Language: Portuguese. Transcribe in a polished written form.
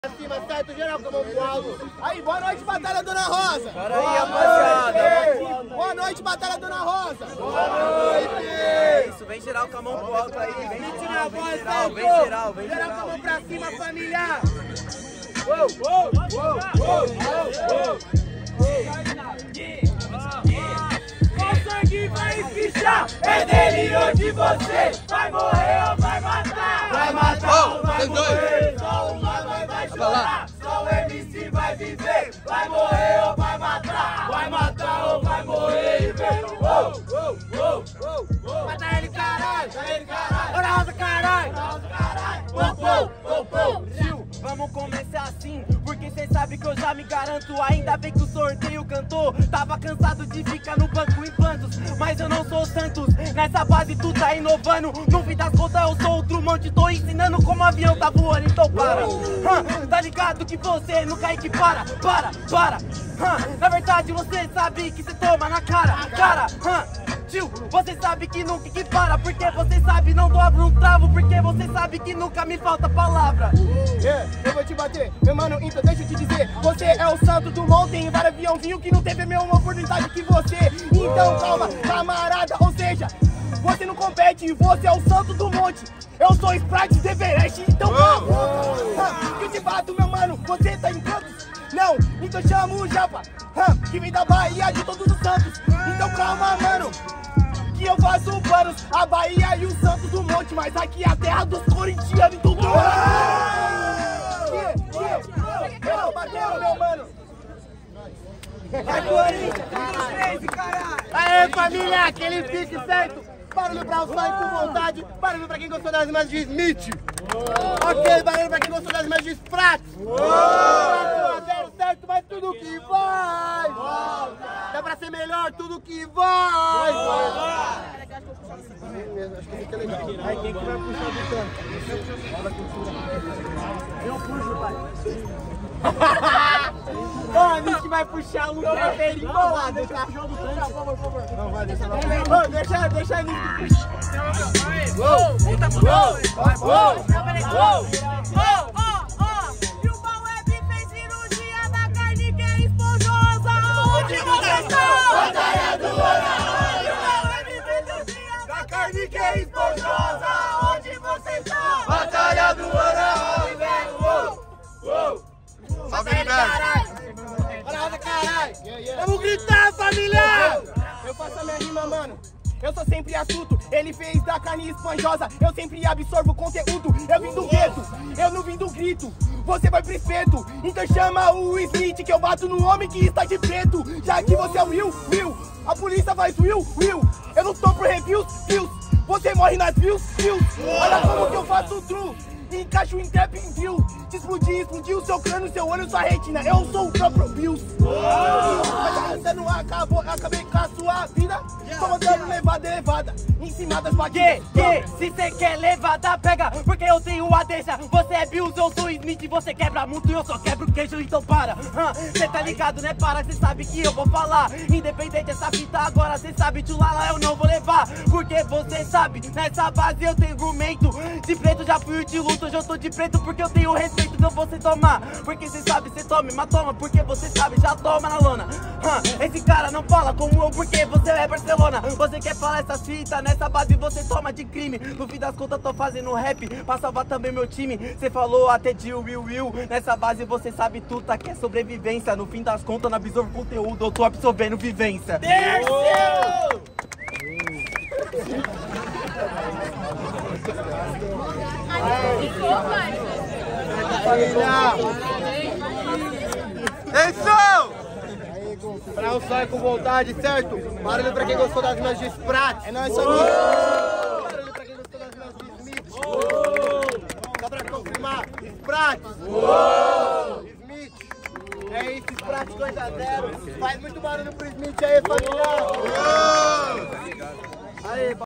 Acima, certo, geral, com a mão pro alto. Aí, boa noite, Batalha Dona Rosa. Para aí, rapaziada. Boa noite, Batalha Dona Rosa. Boa noite. Isso, vem geral com a mão pro alto aí. Vem geral, vem geral, vem geral, vem geral. Geral com a mão pra cima, família. O sangue vai fichar, é dele ou de você. Vai morrer ou vai matar? Vai matar ou vai morrer? Só o mano vai chorar, só o MC vai viver. Vai morrer ou vai matar? Vai matar ou vai morrer? Mata ele, caralho. Dona Rosa, caralho. Vamos começar assim, porque cê sabe que eu já me garanto. Ainda bem que o sorteio cantou. Tava cansado de ficar no banco em plantos, mas eu não sou Santos. Nessa base tu tá inovando. No fim das contas eu sou o Drummond. Tô ensinando como o avião tá voando, então para. Tá ligado que você nunca equipara. Para. Na verdade você sabe que cê toma na cara. Tio, você sabe que nunca equipara. Porque você sabe não dobro um travo. Porque você sabe que nunca me falta palavra. Eu vou te bater, meu mano, então deixa eu te dizer. Você é o santo do monte, tem vários aviãozinho que não teve a mesma oportunidade que você. Então calma, camarada, ou seja, você não compete, você é o santo do monte. Eu sou Sprite de Everest, então calma. Que eu te bato, meu mano, você tá em cantos? Não, então chama o Japa, que vem da Bahia de todos os santos. Então calma, mano, que eu faço planos, a Bahia e o Santos do Monte, mas aqui é a terra dos corintianos e tudo. Eu tô batendo, meu mano. Vai, Corinthians, caralho. Aê, família, aquele pique certo. Barulho pra sair com vontade. Barulho pra quem gostou das imagens de Smith. Ok, barulho pra quem gostou das imagens de Spratt. 4-0, certo, mas tudo que vai. Dá pra ser melhor, tudo que vai. Acho que fica legal. Aí quem que vai puxar do tanto? Eu puxo, pai. A gente vai puxar o Lucas Ferreira embolado, tá? Por favor. Não, vai, deixa lá. Deixa a Nick puxar. Gol! E o Baueb fez cirurgia da carne que é esponjosa. Onde você está? Batalha do E o Baueb fez cirurgia da carne que é esponjosa. Onde você está? Batalha do Salve, Liberto! Bora, caralho! Vamos gritar, família! Eu faço a minha rima, mano. Eu sou sempre assunto. Ele fez da carne esponjosa. Eu sempre absorvo conteúdo. Eu vim do gueto, eu não vim do grito. Você vai pro espeto. Então chama o Smith que eu bato no homem que está de preto. Já que você é o Will. A polícia faz Will. Eu não tô por reviews. Você morre nas views. Olha como que eu faço o true. Encaixo em trap em view. Te explodiu o seu crânio, seu olho, sua retina. Eu sou o próprio Bills. Mas você não acabou, eu acabei com a sua vida. Tô mandando levada elevada em cima das baguetes. Se cê quer levada, pega, porque eu tenho a deixa. Você é Bills, eu sou Smith, você quebra muito e eu só quebro queijo, então para. Cê tá ligado, né? Para, cê sabe que eu vou falar. Independente dessa fita agora, cê sabe, tchulala, eu não vou levar. Porque você sabe, nessa base eu tenho argumento. De preto já fui de luta, hoje eu tô de preto porque eu tenho respeito, então você tomar. Porque cê sabe, cê tome, mas toma, porque você sabe, já toma na lona. Esse cara não fala como eu, porque você é Barcelona. Você quer falar essa fita, nessa base você toma de crime. No fim das contas tô fazendo rap pra salvar também meu time. Cê falou até de Will. Nessa base você sabe tudo, tá? Que é sobrevivência. No fim das contas não absorvo conteúdo, eu tô absorvendo vivência. Terceiro! Pra o sonho com vontade, certo? Barulho pra quem gostou das minhas de Spratt. É nóis, família. Barulho pra quem gostou das minhas de Smith. Só pra confirmar, Spratt. Smith. É isso, Spratt 2-0. Faz muito barulho pro Smith aí, família. Aí,